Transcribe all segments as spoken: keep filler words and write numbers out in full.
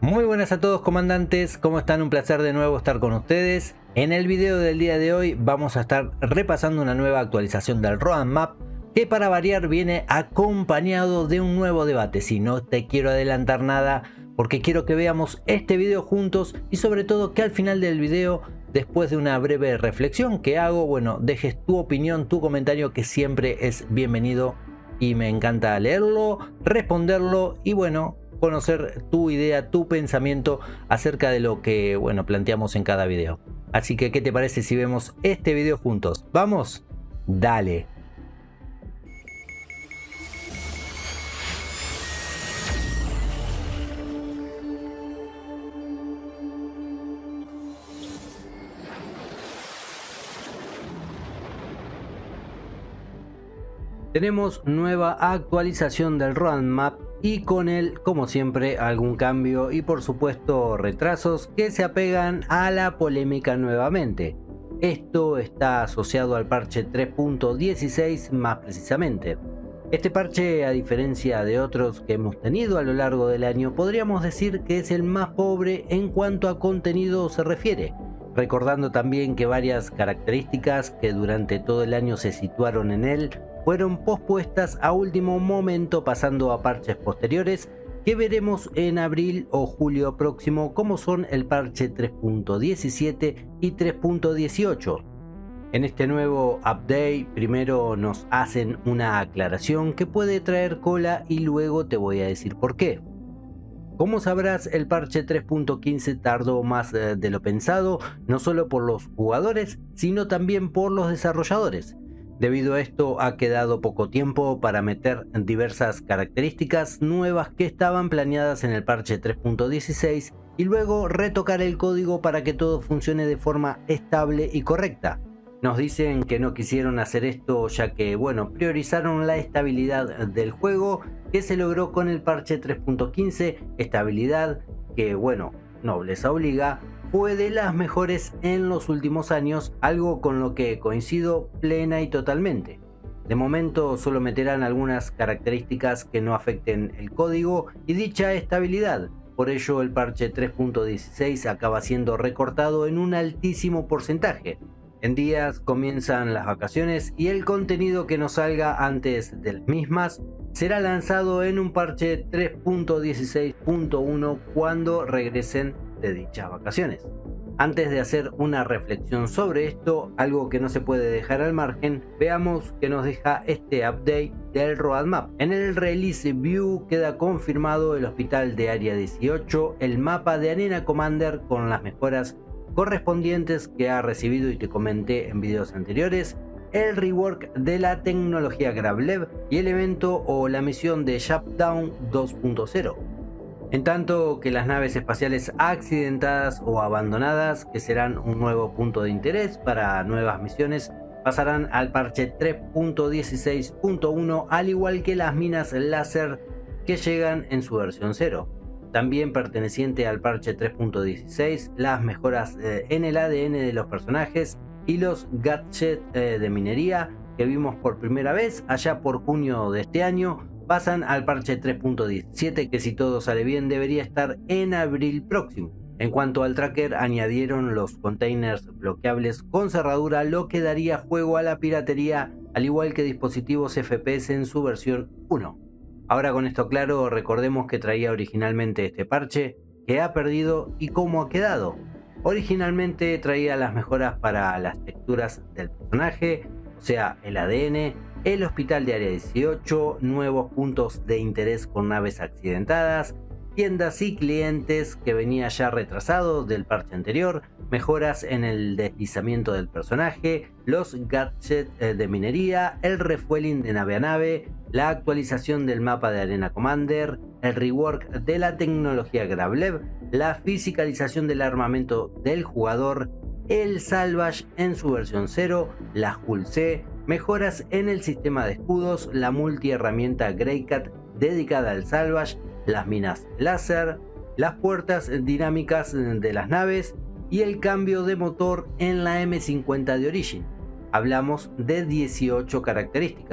Muy buenas a todos, comandantes, ¿cómo están? Un placer de nuevo estar con ustedes. En el video del día de hoy vamos a estar repasando una nueva actualización del Roadmap que, para variar, viene acompañado de un nuevo debate. Si no te quiero adelantar nada porque quiero que veamos este video juntos y sobre todo que al final del video, después de una breve reflexión que hago, bueno, dejes tu opinión, tu comentario, que siempre es bienvenido y me encanta leerlo, responderlo y bueno, conocer tu idea, tu pensamiento acerca de lo que, bueno, planteamos en cada video. Así que, ¿qué te parece si vemos este video juntos? ¿Vamos? Dale. Tenemos nueva actualización del Roadmap y con él, como siempre, algún cambio y por supuesto retrasos que se apegan a la polémica nuevamente. Esto está asociado al parche tres punto dieciséis más precisamente. Este parche, a diferencia de otros que hemos tenido a lo largo del año, podríamos decir que es el más pobre en cuanto a contenido se refiere, recordando también que varias características que durante todo el año se situaron en él fueron pospuestas a último momento, pasando a parches posteriores que veremos en abril o julio próximo, como son el parche tres punto diecisiete y tres punto dieciocho. En este nuevo update primero nos hacen una aclaración que puede traer cola y luego te voy a decir por qué. Como sabrás, el parche tres punto quince tardó más de lo pensado, no solo por los jugadores, sino también por los desarrolladores. Debido a esto ha quedado poco tiempo para meter diversas características nuevas que estaban planeadas en el parche tres punto dieciséis y luego retocar el código para que todo funcione de forma estable y correcta. Nos dicen que no quisieron hacer esto ya que, bueno, priorizaron la estabilidad del juego, que se logró con el parche tres punto quince, estabilidad que, bueno, nobleza obliga, fue de las mejores en los últimos años, algo con lo que coincido plena y totalmente. De momento solo meterán algunas características que no afecten el código y dicha estabilidad, por ello el parche tres punto dieciséis acaba siendo recortado en un altísimo porcentaje. En días comienzan las vacaciones y el contenido que no salga antes de las mismas será lanzado en un parche tres punto dieciséis punto uno cuando regresen de dichas vacaciones. Antes de hacer una reflexión sobre esto, algo que no se puede dejar al margen, veamos que nos deja este update del Roadmap. En el Release View queda confirmado el hospital de Área dieciocho, el mapa de Arena Commander con las mejoras correspondientes que ha recibido y te comenté en videos anteriores, el rework de la tecnología Gravlev y el evento o la misión de Shutdown dos punto cero. En tanto que las naves espaciales accidentadas o abandonadas, que serán un nuevo punto de interés para nuevas misiones, pasarán al parche tres punto dieciséis punto uno, al igual que las minas láser que llegan en su versión cero. También perteneciente al parche tres punto dieciséis, las mejoras eh, en el A D N de los personajes y los gadgets eh, de minería que vimos por primera vez allá por junio de este año, pasan al parche tres punto diecisiete, que si todo sale bien debería estar en abril próximo. En cuanto al tracker, añadieron los containers bloqueables con cerradura, lo que daría juego a la piratería, al igual que dispositivos F P S en su versión uno. Ahora, con esto claro, recordemos que traía originalmente este parche, que ha perdido y cómo ha quedado. Originalmente traía las mejoras para las texturas del personaje, o sea, el A D N, el hospital de Área dieciocho, nuevos puntos de interés con naves accidentadas, tiendas y clientes que venía ya retrasado del parche anterior, mejoras en el deslizamiento del personaje, los gadgets de minería, el refueling de nave a nave, la actualización del mapa de Arena Commander, el rework de la tecnología Gravlev, la fisicalización del armamento del jugador, el Salvage en su versión cero, la Hull C, mejoras en el sistema de escudos, la multi-herramienta Greycat dedicada al Salvage, las minas láser, las puertas dinámicas de las naves y el cambio de motor en la M cincuenta de Origin. Hablamos de dieciocho características.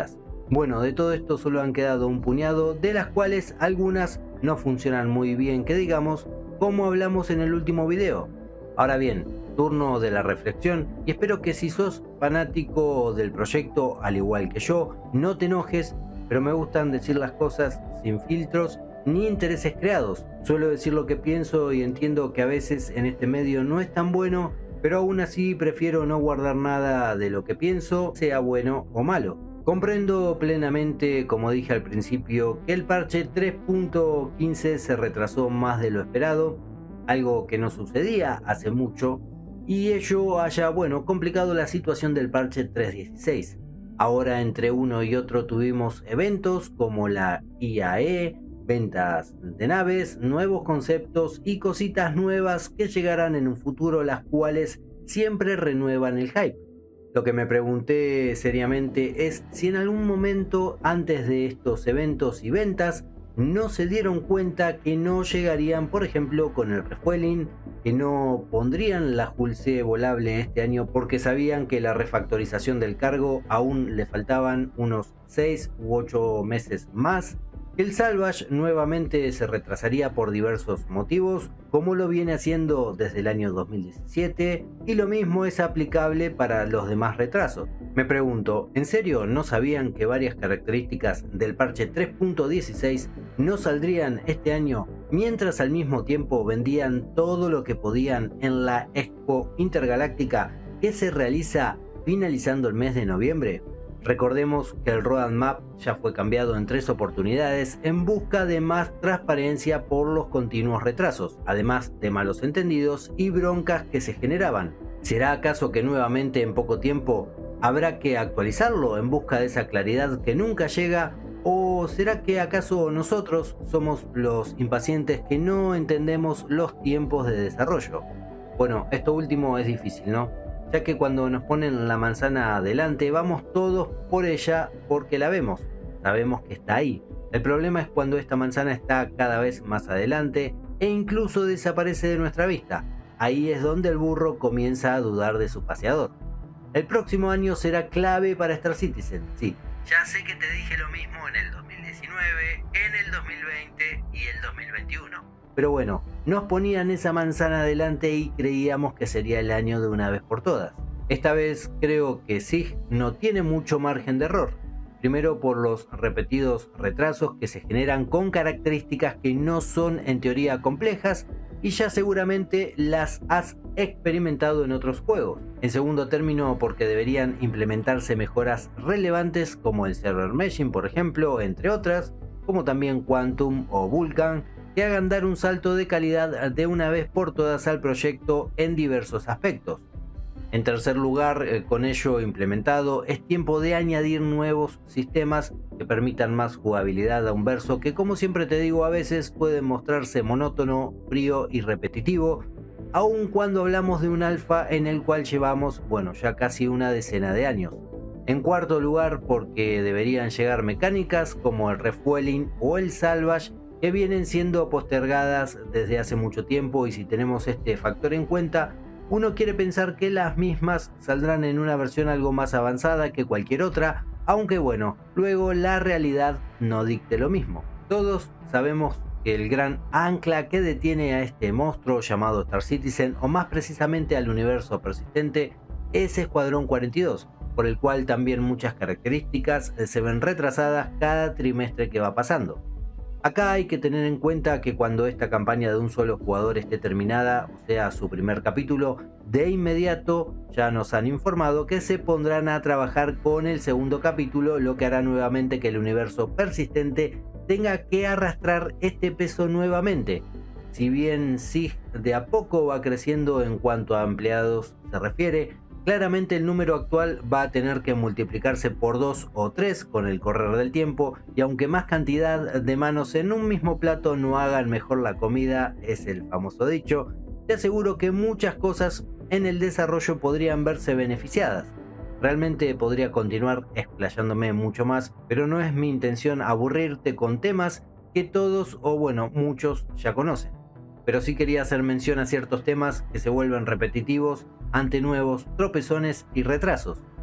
Bueno, de todo esto solo han quedado un puñado, de las cuales algunas no funcionan muy bien que digamos, como hablamos en el último video. Ahora bien, turno de la reflexión, y espero que si sos fanático del proyecto al igual que yo, no te enojes, pero me gustan decir las cosas sin filtros ni intereses creados. Suelo decir lo que pienso y entiendo que a veces en este medio no es tan bueno, pero aún así prefiero no guardar nada de lo que pienso, sea bueno o malo. Comprendo plenamente, como dije al principio, que el parche tres punto quince se retrasó más de lo esperado, algo que no sucedía hace mucho, y ello haya, bueno, complicado la situación del parche tres punto dieciséis. Ahora entre uno y otro tuvimos eventos como la I A E, ventas de naves, nuevos conceptos y cositas nuevas que llegarán en un futuro, las cuales siempre renuevan el hype. Lo que me pregunté seriamente es si en algún momento antes de estos eventos y ventas no se dieron cuenta que no llegarían, por ejemplo, con el refueling, que no pondrían la Hull C volable este año porque sabían que la refactorización del cargo aún le faltaban unos seis u ocho meses más. El Salvage nuevamente se retrasaría por diversos motivos, como lo viene haciendo desde el año dos mil diecisiete, y lo mismo es aplicable para los demás retrasos. Me pregunto, ¿en serio no sabían que varias características del parche tres punto dieciséis no saldrían este año, mientras al mismo tiempo vendían todo lo que podían en la Expo Intergaláctica que se realiza finalizando el mes de noviembre? Recordemos que el roadmap ya fue cambiado en tres oportunidades en busca de más transparencia por los continuos retrasos, además de malos entendidos y broncas que se generaban. ¿Será acaso que nuevamente en poco tiempo habrá que actualizarlo en busca de esa claridad que nunca llega? ¿O será que acaso nosotros somos los impacientes que no entendemos los tiempos de desarrollo? Bueno, esto último es difícil, ¿no? Ya que cuando nos ponen la manzana adelante vamos todos por ella porque la vemos, sabemos que está ahí. El problema es cuando esta manzana está cada vez más adelante e incluso desaparece de nuestra vista. Ahí es donde el burro comienza a dudar de su paseador. El próximo año será clave para Star Citizen, sí. Ya sé que te dije lo mismo en el dos mil diecinueve, en el dos mil veinte y el dos mil veintiuno. Pero bueno, nos ponían esa manzana adelante y creíamos que sería el año de una vez por todas. Esta vez creo que S I G no tiene mucho margen de error. Primero por los repetidos retrasos que se generan con características que no son en teoría complejas y ya seguramente las has experimentado en otros juegos. En segundo término porque deberían implementarse mejoras relevantes como el server meshing, por ejemplo, entre otras, como también Quantum o Vulkan, que hagan dar un salto de calidad de una vez por todas al proyecto en diversos aspectos. En tercer lugar, eh, con ello implementado, es tiempo de añadir nuevos sistemas que permitan más jugabilidad a un verso que, como siempre te digo, a veces puede mostrarse monótono, frío y repetitivo, aun cuando hablamos de un alfa en el cual llevamos, bueno, ya casi una decena de años. En cuarto lugar, porque deberían llegar mecánicas como el refueling o el salvage, que vienen siendo postergadas desde hace mucho tiempo, y si tenemos este factor en cuenta, uno quiere pensar que las mismas saldrán en una versión algo más avanzada que cualquier otra, aunque bueno, luego la realidad no dicte lo mismo. Todos sabemos que el gran ancla que detiene a este monstruo llamado Star Citizen, o más precisamente al universo persistente, es Escuadrón cuarenta y dos, por el cual también muchas características se ven retrasadas cada trimestre que va pasando. Acá hay que tener en cuenta que cuando esta campaña de un solo jugador esté terminada, o sea su primer capítulo, de inmediato ya nos han informado que se pondrán a trabajar con el segundo capítulo, lo que hará nuevamente que el universo persistente tenga que arrastrar este peso nuevamente. Si bien S I G de a poco va creciendo en cuanto a empleados se refiere, claramente el número actual va a tener que multiplicarse por dos o tres con el correr del tiempo, y aunque más cantidad de manos en un mismo plato no hagan mejor la comida, es el famoso dicho, te aseguro que muchas cosas en el desarrollo podrían verse beneficiadas. Realmente podría continuar explayándome mucho más, pero no es mi intención aburrirte con temas que todos o bueno, muchos ya conocen. Pero sí quería hacer mención a ciertos temas que se vuelven repetitivos ante nuevos tropezones y retrasos.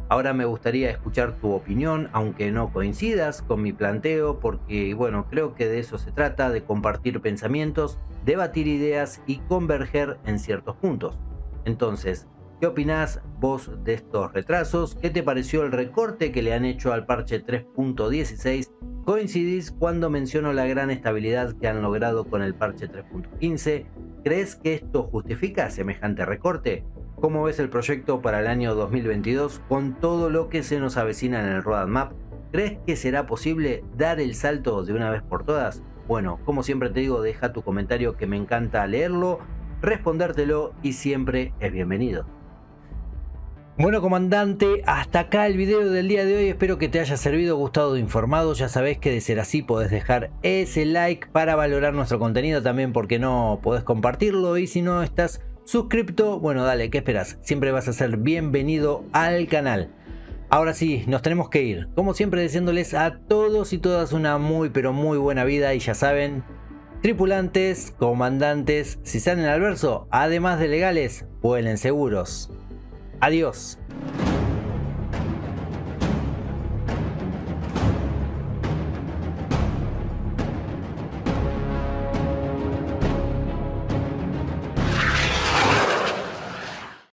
Ahora me gustaría escuchar tu opinión, aunque no coincidas con mi planteo, porque bueno, creo que de eso se trata, de compartir pensamientos, debatir ideas y converger en ciertos puntos. Entonces, ¿qué opinás vos de estos retrasos? ¿Qué te pareció el recorte que le han hecho al parche tres punto dieciséis? ¿Coincidís cuando menciono la gran estabilidad que han logrado con el parche tres punto quince? ¿Crees que esto justifica semejante recorte? ¿Cómo ves el proyecto para el año dos mil veintidós con todo lo que se nos avecina en el roadmap? ¿Crees que será posible dar el salto de una vez por todas? Bueno, como siempre te digo, deja tu comentario que me encanta leerlo, respondértelo y siempre es bienvenido. Bueno, comandante, hasta acá el video del día de hoy. Espero que te haya servido, gustado, informado. Ya sabés que de ser así podés dejar ese like para valorar nuestro contenido. También, porque no, podés compartirlo. Y si no estás suscripto, bueno, dale, ¿qué esperas? Siempre vas a ser bienvenido al canal. Ahora sí, nos tenemos que ir. Como siempre, deseándoles a todos y todas una muy pero muy buena vida. Y ya saben, tripulantes, comandantes, si salen al verso, además de legales, vuelen seguros. Adiós.